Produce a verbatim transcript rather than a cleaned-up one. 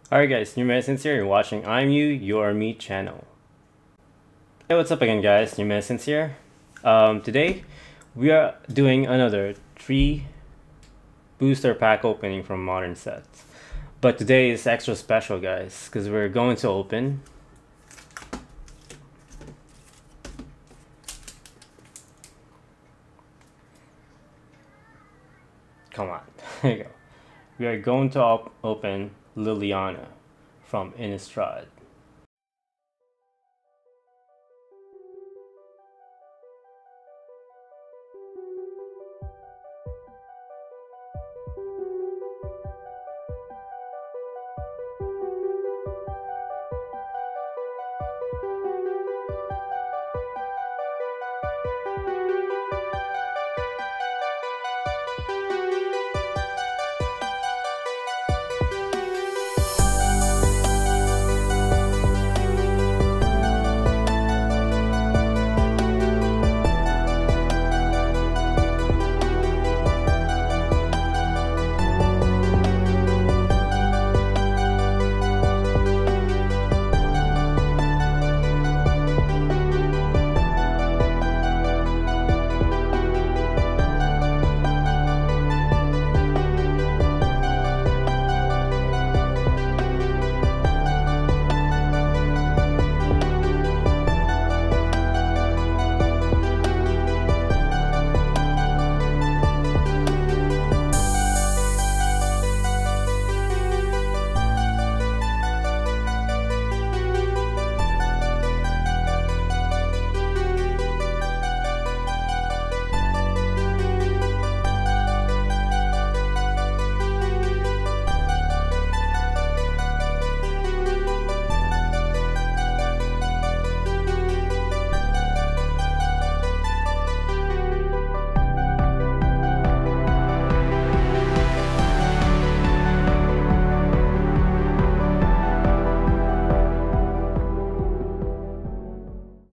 Alright guys, New Medicines here, you're watching I'm You, Your Me channel. Hey, what's up again guys, New Medicines here. Um, today, we are doing another three booster pack opening from Modern Sets. But today is extra special guys, because we're going to open Come on, there you go. We are going to op open Liliana from Innistrad.